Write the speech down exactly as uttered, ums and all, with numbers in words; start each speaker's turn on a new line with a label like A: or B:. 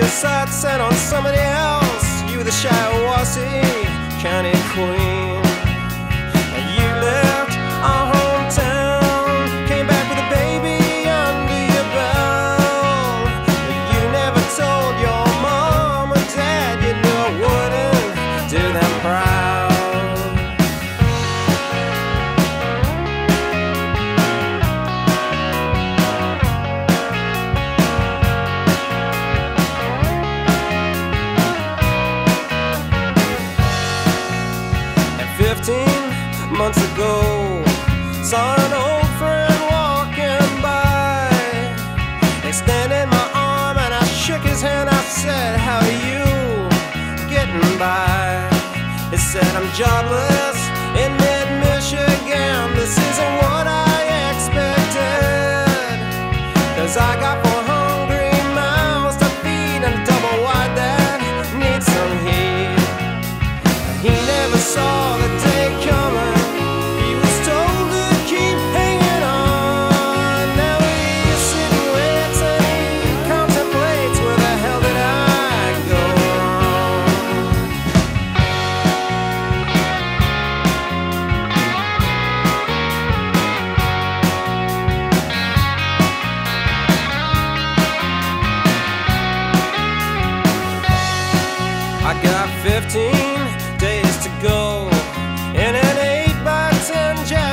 A: your sights set on somebody else. You were the Shiawassee County queen. And you left our hometown, came back with a baby under your belt. But you never told your mom or dad you knew I wouldn't do them proud. Fifteen months ago, saw an old friend walking by, extended my arm and I shook his hand. I said, how are you getting by? He said, I'm jobless in mid-Michigan. This isn't what I expected, 'cause I got four hungry mouths to feed and a double wide that needs some heat. He never saw the day coming. He was told to keep hanging on. Now he's sitting waits and he contemplates, where the hell did I go I got fifteen days to go in an eight by ten jacket.